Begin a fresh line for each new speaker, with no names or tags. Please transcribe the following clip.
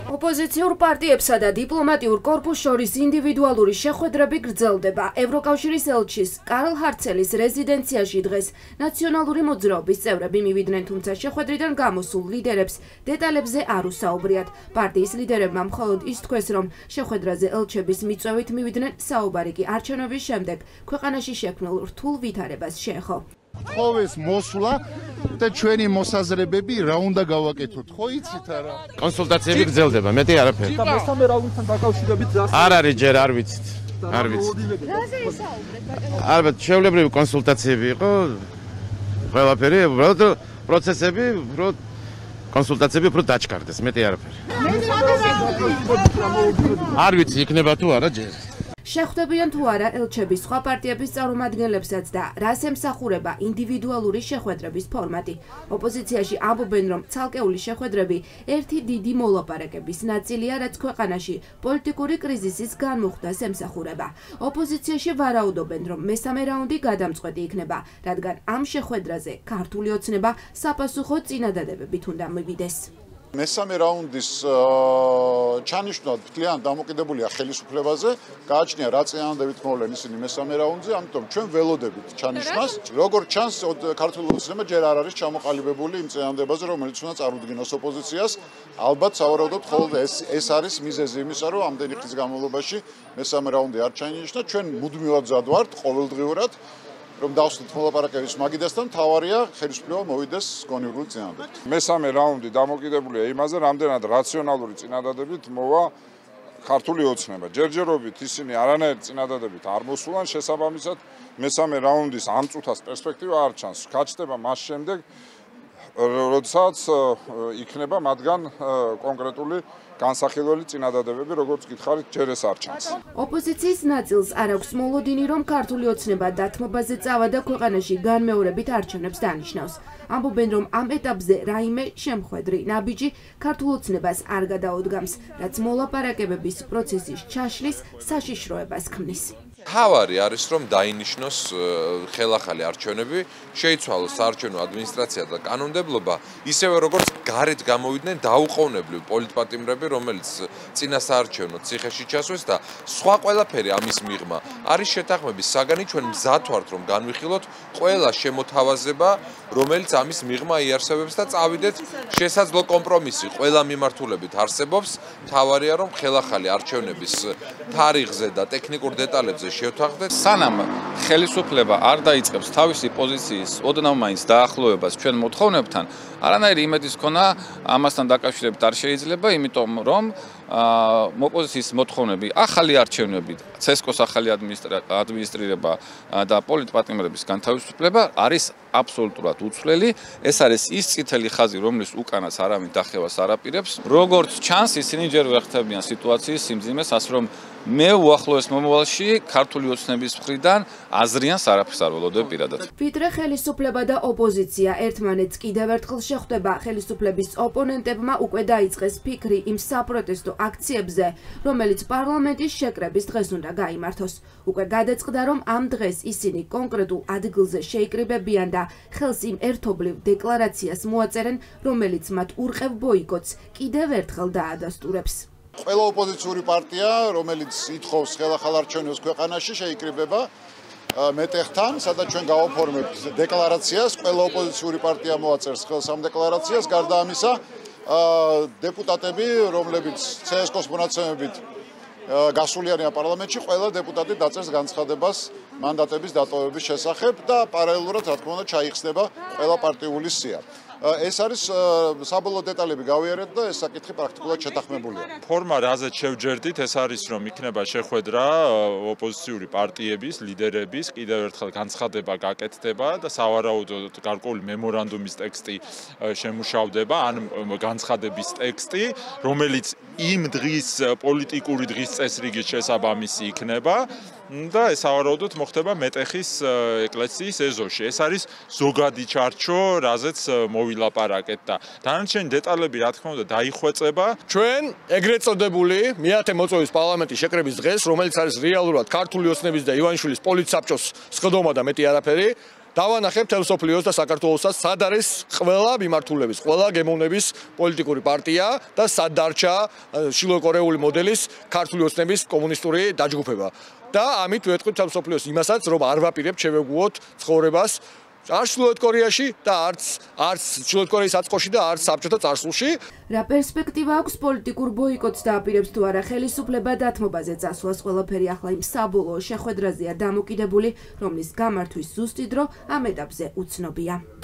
ოპოზიციურ პარტიებსა და დიპლომატიურ კორპუს შორის ინდივიდუალური შეხვედრები გრძელდება. ევროკავშირის ელჩის კარლ ჰარცელის რეზიდენციაში დღეს ნაციონალური მოძრაობის წევრები მივიდნენ, თუმცა შეხვედრიდან გამოსულ ლიდერებს დეტალებზე არ უსაუბრიათ. პარტიის ლიდერებმა მხოლოდ ის თქვეს, რომ შეხვედრაზე ელჩების მიწვევით მივიდნენ, საუბარი კი არჩევნების შემდეგ ქვეყანაში შექმნილ რთულ ვითარებას შეეხო.
Ხოვეს მოსვლა და ჩვენი მოსაზრებები რა უნდა გავაკეთოთ, ხო იცით არა?
კონსულტაციები გრძელდება, მეტი არაფერი.
და მესამე რაუნდთან დაკავშირებით
არ არის ჯერ არ ვიცით. არ ვიცით.
რაზე ისაუბრეთ, ბატონო?
ალბათ შეულებრივი კონსულტაციები იყო. ყველაფერი, უბრალოდ პროცესები, უბრალოდ კონსულტაციები უფრო დაჩქარდეს, მეტი არაფერი. არ ვიცი, იქნება თუ არა ჯერ.
შეხვდებიან თუ არა ელჩები სხვა პარტიების წარმომადგენლებსაც და რას ემსახურება ინდივიდუალური შეხვედრების ფორმატი. ოპოზიციაში ამბობენ, რომ ცალკეული შეხვედრები ერთი დიდი მოლაპარაკების ნაწილია, რაც ქვეყანაში პოლიტიკური კრიზისის განმუხტას ემსახურება. ოპოზიციაში ვარაუდობენ, რომ მესამე რაუნდი გადამწყვეტი იქნება, რადგან ამ შეხვედრაზე ქართული ოცნება საპასუხო წინადადებებით უნდა მივიდეს.
მესამე რაუნდის ჩანიშვნა მთლიანად დამოკიდებულია ხელისუფლებაზე, გააჩნია რა წინადადებით მოვლენ ისინი მესამე რაუნდზე, ამიტომ ჩვენ ველოდებით ჩანიშვნას. როგორც ჩანს, ქართული ოცნება ჯერ არ არის ჩამოყალიბებული იმ წინადადებაზე, რომელიც უნდა წარუდგინოს ოპოზიციას. ალბათ სავარაუდოდ მხოლოდ ეს არის მიზეზი იმისა, რომ ამდენი ხნის განმავლობაში მესამე რაუნდი არ ჩაინიშნა. ჩვენ მუდმივად მზად ვართ ყოველდღიურად, რომ დავსვით მოლაპარაკების მაგიდასთან, თავარია ხელისუფლება მოვიდეს გონივრული წინადადებით.
მესამე რაუნდი დამოკიდებულია იმაზე, რამდენად რაციონალური წინადადებით მოვა ქართული ოცნება. ჯერჯერობით ისინი არანაირ წინადადებით არ მოსულან, შესაბამისად მესამე რაუნდის ამ წუთას პერსპექტივა არ ჩანს. გაჩნდება მას შემდეგ, როდესაც იქნება მათგან კონკრეტული განსახილველი წინადადებები, როგორც გითხარით, ჯერ ეს არ ჩანს.
ოპოზიციის ნაწილს არ აქვს მოლოდინი, რომ ქართული ოცნება დათმობაზე წავა და ქვეყანაში განმეორებით არჩევნებს დანიშნავს. ამბობენ, რომ ამ ეტაპზე რაიმე შემხვედრი ნაბიჯი ქართულ ოცნებას არ გადაუდგამს, რაც მოლაპარაკებების პროცესის ჩაშლის საშიშროებას ქმნის.
თავარი არის, რომ დაინიშნოს ხელახალი არჩევნები, შეიცვალოს საარჩევნო ადმინისტრაცია და კანონმდებლობა, ისევე როგორც გარეთ გამოვიდნენ დაუყოვნებლივ პოლიტპატიმრები, რომელიც წინა საარჩევნო ციხეში ჩასვეს და სხვა ყველაფერი ამის მიღმა არის შეთანხმების საგანი. ჩვენ მზად ვართ, რომ განვიხილოთ ყველა შემოთავაზება, რომელიც ამის მიღმა იარსებებს და წავიდეთ შესაძლო კომპრომისი. ყველა მიმართულებით არსებობს, თავარია, რომ ხელახალი არჩევნების თარიღზე და ტექნიკურ დეტალებზე შევთანხმდეთ.
სანამ ხელისუფლება არ დაიწყებს თავისი პოზიციის ოდნავ მაინც დაახლოებას ჩვენ მოთხოვნებთან, არანაირი იმედის ქონა ამასთან დაკავშირებით არ შეიძლება, იმიტომ რომ ოპოზიციის მოთხოვნები, ახალი არჩევნები, ცესკოს ახალი ადმინისტრირება და პოლიტპატიმრების განთავისუფლება არის აბსოლუტურად უცვლელი. ეს არის ის წითელი ხაზი, რომლის უკანაც არავინ დახევას არ აპირებს. როგორც ჩანს, ისინი ჯერ ვერ ხდებიან სიტუაციის სიმძიმეს, ასე რომ მე უახლოეს მომავალში ქართული ოცნების მხრიდან აზრიანს არაფერს არ ველოდებ პირადად.
ვიდრე ხელისუფლება და ოპოზიცია ერთმანეთს კიდევ ერთხელ შეხვდება, ხელისუფლების ოპონენტებმა უკვე დაიწყეს ფიქრი იმ საპროტესტო აქციებზე, რომელიც პარლამენტის შეკრების დღეს უნდა გაიმართოს. უკვე გადაწყდა, რომ ამ დღეს ისინი კონკრეტულ ადგილზე შეიკრიბებიან და ხელს იმ ერთობლივ დეკლარაციას მოაწერენ, რომელიც მათ ურყევ ბოიკოტს კიდევ ერთხელ დაადასტურებს.
ყველა ოპოზიციური პარტია, რომელიც ითხოვს ხელახალ არჩევნებს ქვეყანაში, შეიკრიბება მეტეხთან, სადაც ჩვენ გავაფორმებთ დეკლარაციას. ყველა ოპოზიციური პარტია მოაწერს ხელს ამ დეკლარაციას. გარდა ამისა, დეპუტატები, რომლებიც CSK-ს მონაცემებით გასულიანია პარლამენტში, ყველა დეპუტატი დაწერს განცხადებას მანდატების დატოვების შესახებ და პარალელურად, რა თქმა უნდა, ჩაიხსნება ყველა პარტიული სია. ეს არის საბოლოო დეტალები გავიარეთ და ეს საკითხი პრაქტიკულად შეთანხმებულია.
ფორმა რაზეც შევჯერდით, ეს არის, რომ იქნება შეხვედრა ოპოზიციური პარტიების, ლიდერების, კიდევ ერთხელ განცხადება გაკეთდება და სავარაუდოდ გარკვეული მემორანდუმის ტექსტი შემუშავდება, ან განცხადების ტექსტი, რომელიც იმ დღის პოლიტიკური დღის წესრიგის შესაბამისი იქნება. და ეს სავარაუდოდ მოხდება მეტეხის ეკლესიის ეზოში. ეს არის ზოგადი ჩარჩო, რაზეც მოვილაპარაკეთ და დანარჩენი დეტალები, რა თქმა უნდა, დაიხვეწება.
ჩვენ ეგრეთ წოდებული მეათე მოწვევის პარლამენტის შეკრების დღეს, რომელიც არის რეალურად ქართული ოცნების და ივანიშვილის პოლიტსაბჭოს სხდომა და მეტი არაფერი, დავანახებ მთელ მსოფლიოს და საქართველოსაც სად არის ყველა მიმართულების, ყველა გემოვნების პოლიტიკური პარტია და სად დარჩა შილოკორეული მოდელის ქართული ოცნების კომუნისტური დაჯგუფება. და ამით ვეთქვით მთელ მსოფლიოს იმასაც, რომ არ ვაპირებთ შევეგუოთ ცხოვრებას არც ჩრდილოეთ კორეაში და არც ჩრდილოეთ კორეის აწყოში და არც საბჭოთა წარსულში.
რა პერსპექტივა აქვს პოლიტიკურ ბოიკოტს დააპირებს თუ არა ხელისუფლება დათმობაზე წასვლას, ყველაფერი ახლა იმ საბოლოო შეხვედრაზეა დამოკიდებული, რომლის გამართვის ზუსტი დრო ამ ეტაპზე უცნობია.